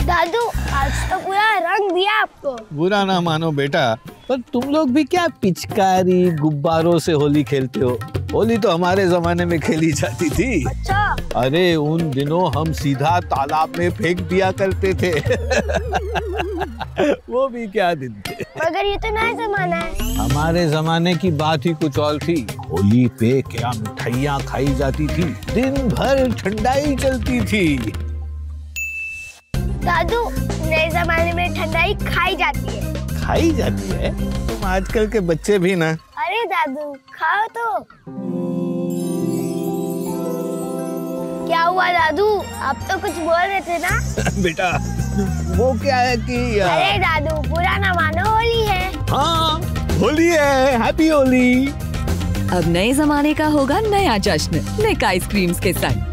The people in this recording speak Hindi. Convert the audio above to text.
दादू आज तो पूरा रंग दिया आपको। बुरा ना मानो बेटा, पर तुम लोग भी क्या पिचकारी गुब्बारों से होली खेलते हो? होली तो हमारे जमाने में खेली जाती थी। अच्छा। अरे उन दिनों हम सीधा तालाब में फेंक दिया करते थे। वो भी क्या दिन थे। मगर ये तो नया जमाना है। हमारे जमाने की बात ही कुछ और थी। होली पे क्या मिठाइयाँ खाई जाती थी, दिन भर ठंडाई चलती थी। दादू नए जमाने में ठंडाई खाई जाती है। खाई जाती है? तुम आजकल के बच्चे भी ना। अरे दादू खाओ तो। क्या हुआ दादू, आप तो कुछ बोल रहे थे ना? बेटा वो क्या है कि अरे दादू बुरा ना मानो, होली है। हाँ होली है, हैप्पी होली। अब नए जमाने का होगा नया जश्न निक आइसक्रीम्स के साथ।